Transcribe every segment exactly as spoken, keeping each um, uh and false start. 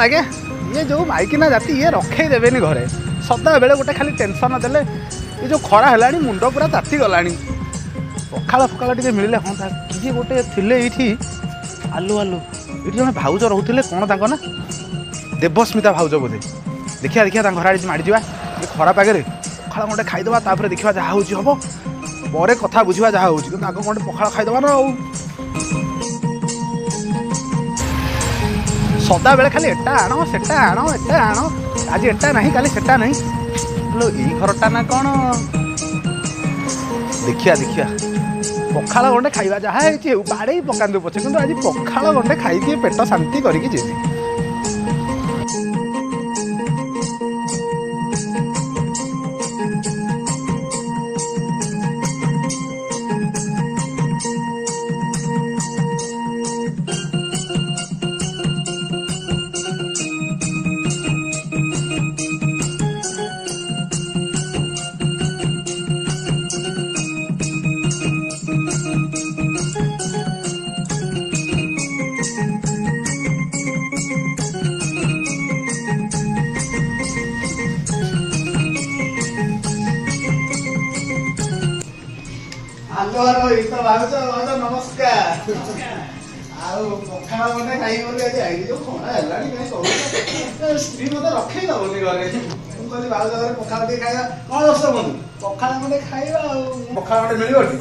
आज्ञा ये जो माइकिना जाति ये रखे देवेनि घरे सदा बेले गोटे खाली टेंशन देले ये जो खरा है मुंड पूरा ताती गला पखाड़ फखाड़ टे मिले हाँ था किए गोटे थिले ये आलू आलू ये जन भाउज रोते कौन ताक ना देवस्मिता भाउज बोधे देखिया देखिया घर आड़े माड़ी जा ये खरा पागे पखाड़ गोटे खाईदे तापर देखा जहाँ हूँ हम पर कथा बुझा जहाँ हूँ कि आग गोटे पखाड़ खाईदे ना सदा बेले खाली एटा आण सेटा आण एटा आण आज एटा नहीं काली सेटा नहीं लो यही घरटा ना कौन देखिया देखिया पखाड़ गंडे खाइबा जहाँ है बाड़े पकांदु पछे किंतु आज पखाड़ गंडे खाई पेट शांति करके जीवी नमस्कार पखाड़ गंडे खाई जो खरा है स्त्री मत रखे दबनी घरे मुझे भाज घर पखाड़ टे खाଇବା कौन दस बंधु पखाड़ गंडे खाଇବା पखाड़ गंडे मिल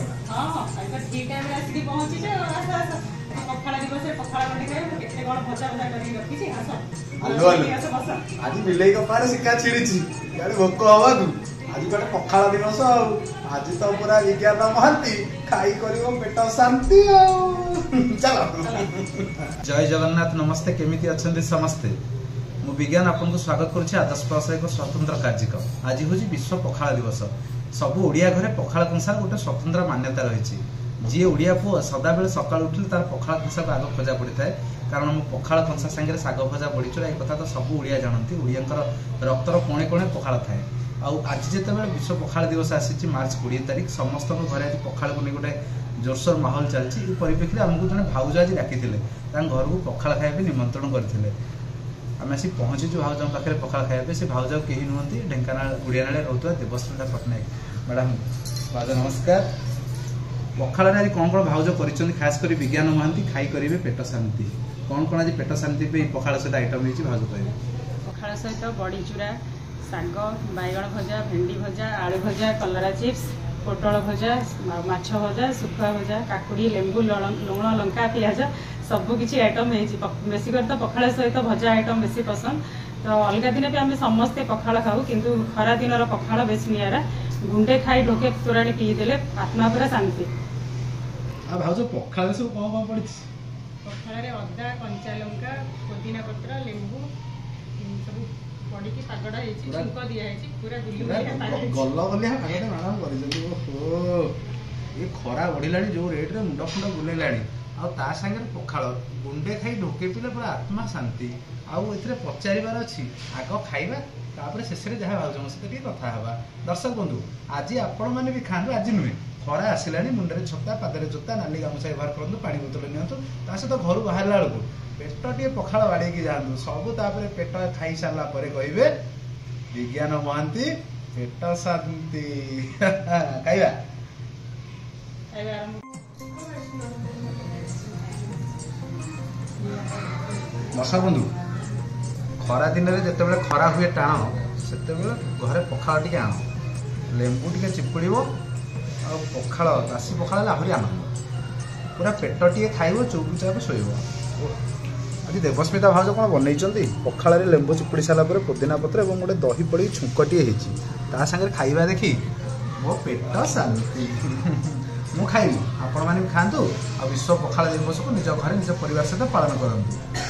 आज बिलई कपारे शिका छिड़ी भोक हवा तू आज गोटे पखाड़ दिवस आज तो पूरा विज्ञान महांती खाई कर पेट शांति चलो जय जगन्नाथ नमस्ते केमिति अछंती समस्ते मु विज्ञान आपन को स्वागत करुछि आदर्श प्रसाद एक स्वतंत्र कार्यक्रम आज हूँ विश्व पखाड़ दिवस सब ओडिया घरे पखाड़ कंसा गोटे स्वतंत्र मान्यता रही जी ओडिया पुओ सदा बेले सकाळ उठिले तार पखाड़ कंसा को आग खोजा पड़ी थाए कारण मु पखाड़ कंसा संगे साग भजा बड़ीचुरा एक कथा तो सब ओडिया जानती ओडिया रक्तर कोणे कोणे पखाड़ थाए आज जिते विश्व पखाड़ दिवस आसी मार्च कोड़े तारीख समस्त घर आज पखाड़ को नहीं गोटे जोरसोर माहौल चलती परिप्रेक्षी आमको जड़े भाउज आज डाकी घर को पखाड़ खाया निमंत्रण करते आम आसी पहुँचीचु भाउज पाखे पखाड़ खाया से भाउज कहीं नुहति ढेंकानाल गुड़ियानाले रोता देवस्मिता पट्टनायक मैडम भाउज नमस्कार पखाड़ आज कौन कौन भाउज कर खास कर विज्ञान महांती खाई करेंगे पेट शांति कौन कौन आज पेट शांति पे पखाड़ सहित आइटम होती भाउज कहे पखाड़ सहित बड़ी चूरा साग बैगण भजा भेंडी भजा आलू भजा कलरा चिप्स पोटल भजा माछ भजा सुखुआ भजा काकुड़ी लेंबू लुण लंका पियाज सबकि आइटम बेसी कर तो पखाड़ सहित भजा आइटम बेसी पसंद तो अलग दिन भी आम समस्ते पखाड़ खाऊ किंतु खरा दिन पखाड़ बेस निरा गुंडे खाई ढोके तोराणी पीदेले आत्मा पूरा शांति पखाड़ सब कौन कौन पड़ी पखाड़ अदा कंचा लंका पुदीना पत्र लेंबू सब पड़ी पागड़ा छुंक दिखाई पूरा ये खरा बढ़ला जो रेट रे मुंड फुंड बुलेला आ सागर पखाड़ गुंडे खाई ढोके पीले पूरा आत्मा शांति आउ ए पचार अच्छी आग खाइबा तापर शेष में जहाँ भाव सहित कथा हाँ दर्शक बंधु आज आपण मैंने भी खाँतु आज नुहे खरा आसला मुंडे छता पादे जोता नाली गामुछा व्यवहार करूँ पानी बोतल नियंतु ता सहित घर बाहर बेलू पेट टे पखाड़ बाड़े जातु सब तापर पेट खाई सारा कहे विज्ञान महांती पेट शांति खाइबा दर्शक बंधु खरा दिन में जिते खरा हुए टाण से घरे पखाड़ टे आण लेंबू टे चिपुड़ आ पखाड़ बासी पखाड़ आहरी आनंद पूरा पेट टे खाइब चौबुचाप शोब आज देवस्मिता भाउज कौन बनई पखाड़ लेंबू चिपुड़ी सारापर पुदीना पत्र और गोटे दही पड़ी छुंकटे होती खाइबा देखी मो पेट शांति मु खाइबी आपण मैंने भी खातु आ विश्व पखाड़ दिवस को निज घर निज परिवार सहित पालन करते।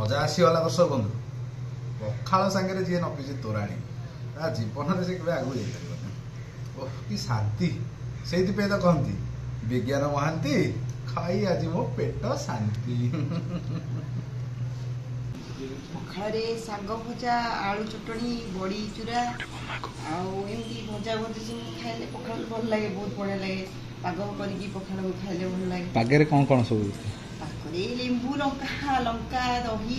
मजा आसीगला दर्शक बंधु पखाल सांगे जी न पीछे तोराणी ता जीवन से केवे आगु जाइए ओह कि शांति से तो कहती विज्ञान महांती खाई आज मो पेट शांति पखाड़े शाग भजा आलू चटनी बड़ी चूरा आमती भजा भजी सब खाइले पखाड़ भल लगे बहुत बढ़िया लगे पाग करके पखाड़ खाइले भल लगे पागे कौन कौन सब पाखरे लेंबू लंका लंका दही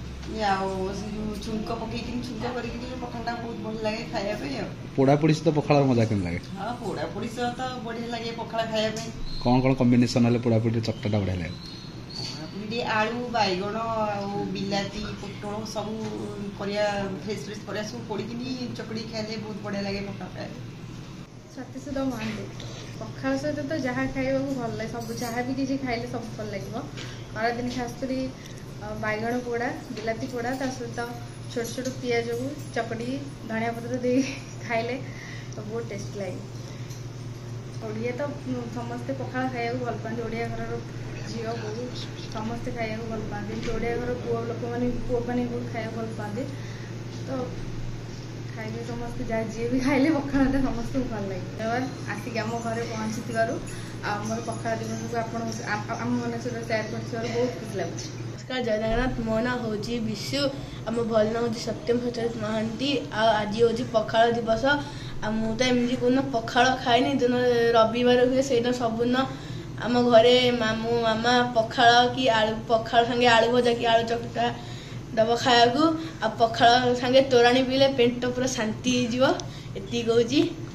छुंक पकई छुंक कर पखाड़ा बहुत भल लगे खाया पोड़ापोड़ी सहित पखाड़ मजा के लगे हाँ पोड़ापोड़ी सह तो बढ़िया लगे पखाड़ खाया कौन कौन कम्बिनेसन हेल्ले पोड़ापोड़ी चकटा बढ़िया लगे आलू बैगण बिलाती पोटल सब परिया फ्रेश फ्रेश परिया सब पोड़ी चकड़ी खाइले बहुत बढ़िया लगे पखाड़ खाए सत्यसुधा महांती पखाड़ सहित तो जहाँ खाइबा भल लगे सब जहाँ भी किसी खाइले सब भल लगे खरादिन खास कर बैगण पोड़ा बिलाती पोड़ा ता सहित छोट छोट पियाज को चकड़ी धनिया पत्र दे खाइले तो बहुत टेस्ट लगे ओडिया तो समस्ते पखाड़ खाइबा भल पाते ओडिया घर झील बोहू समस्ते खाइबा भल पाते ओडिया घर पुओ लोक मैंने पुओ मैंने बहुत खाइबा भल पाते तो खाइले समस्ते जहाँ जी भी खाइले पखाड़ समस्त भल लगे आसिक आम घर पहुँची आमर पखाड़ दिवस को आम मन सहित सेयार कर बहुत खुशी लगे नमस्कार जय जगन्नाथ मो ना हूँ विशु आम भल ना हूँ सत्यम सचरित महांती आज हूँ पखाड़ दिवस मुझे एमती कौन पखाड़ खाएनि दिन रविवार हुए से सबुदिन आम घरे मामू मामा पखाड़ कि आलू पखाड़ संगे आलू भजा कि आलू चकटा दब खाया आ पखाड़ संगे तोराणी पीले पेट पूरा शांति हो एति कहूँ।